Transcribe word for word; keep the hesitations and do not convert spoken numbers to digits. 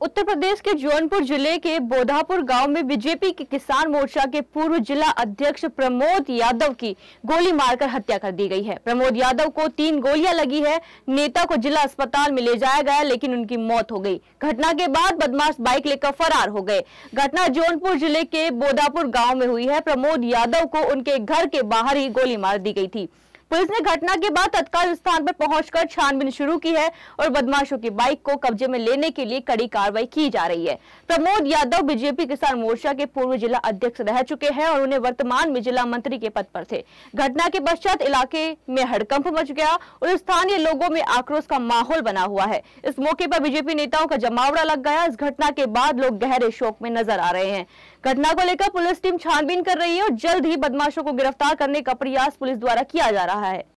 उत्तर प्रदेश के जौनपुर जिले के बोधापुर गांव में बीजेपी के किसान मोर्चा के पूर्व जिला अध्यक्ष प्रमोद यादव की गोली मारकर हत्या कर दी गई है। प्रमोद यादव को तीन गोलियां लगी है। नेता को जिला अस्पताल में ले जाया गया, लेकिन उनकी मौत हो गई। घटना के बाद बदमाश बाइक लेकर फरार हो गए। घटना जौनपुर जिले के बोधापुर गाँव में हुई है। प्रमोद यादव को उनके घर के बाहर ही गोली मार दी गई थी। पुलिस ने घटना के बाद तत्काल स्थान पर पहुंचकर छानबीन शुरू की है और बदमाशों की बाइक को कब्जे में लेने के लिए कड़ी कार्रवाई की जा रही है। प्रमोद यादव बीजेपी किसान मोर्चा के पूर्व जिला अध्यक्ष रह चुके हैं और उन्हें वर्तमान में जिला मंत्री के पद पर थे। घटना के पश्चात इलाके में हड़कंप मच गया और स्थानीय लोगों में आक्रोश का माहौल बना हुआ है। इस मौके पर बीजेपी नेताओं का जमावड़ा लग गया। इस घटना के बाद लोग गहरे शोक में नजर आ रहे हैं। घटना को लेकर पुलिस टीम छानबीन कर रही है और जल्द ही बदमाशों को गिरफ्तार करने का प्रयास पुलिस द्वारा किया जा रहा है।